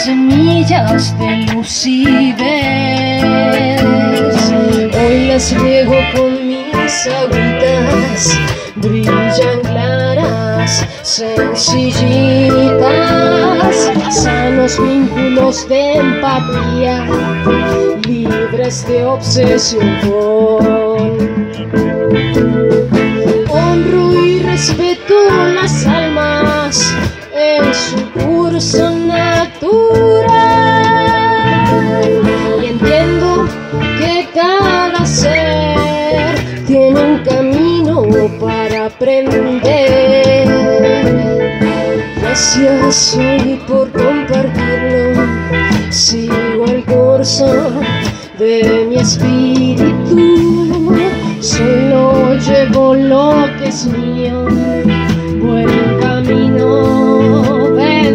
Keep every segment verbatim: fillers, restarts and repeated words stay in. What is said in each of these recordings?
semillas de lucidez. Hoy las riego con mis agüitas, brillan claras, sencillitas, sanos vínculos de empatía, libres de obsesión. Honro y respeto las almas en su curso natural, y entiendo que cada ser tiene un camino para aprender. Gracias hoy por compartirlo, sigo el curso de mi espíritu, solo llevo lo que es mío, buen camino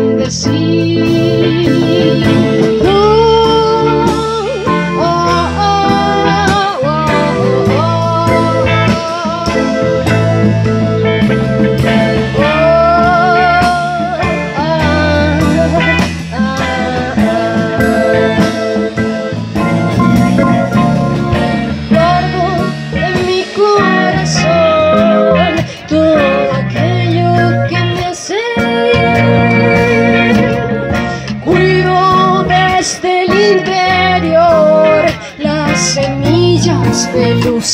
bendecido. Oh, oh, oh, oh, oh, de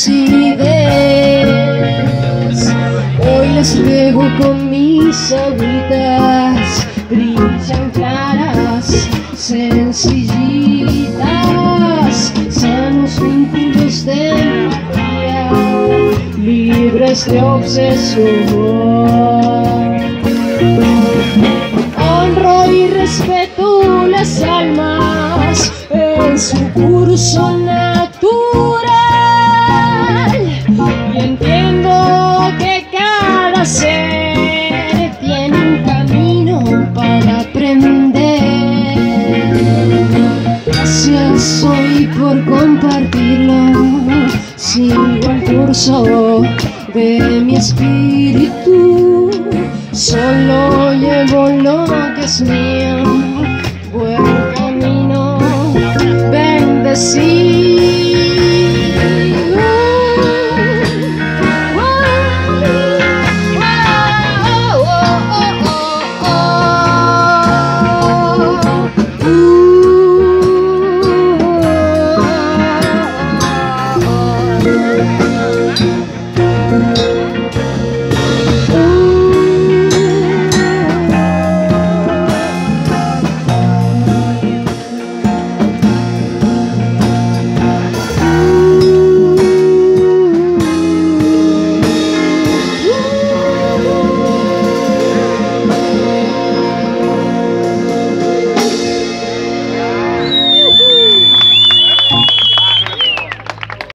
lucidez. Hoy las riego con mis agüitas, brillan claras, sencillitas, sanos vínculos de empatía, libres de obsesión. Honro y respeto las almas en su curso natural, y entiendo que cada ser tiene un camino para aprender. Gracias hoy por compartirlo, sigo el curso de mi espíritu, solo llevo lo que es mío, buen camino bendecido.